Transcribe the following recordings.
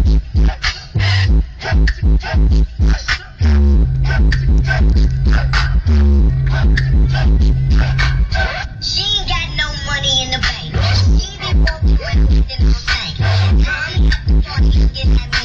She ain't got no money in the bank. She be walking around with it on tank. Mommy at the party looking at me.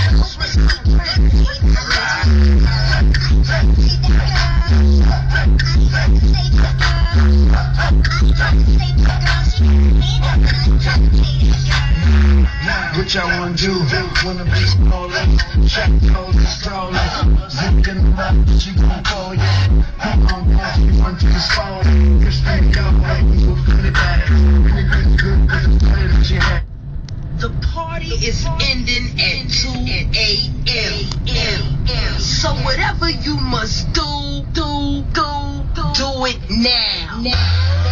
What y'all wanna do? Wanna be rolling, check cold and strolling, zip in the mouth, she gon' call you. I'm off, you run to the phone. Christian Cowboy, we will put it back. And it gets good, cause it's better than she had. The party is ending at 2 a.m. So whatever you must do it now.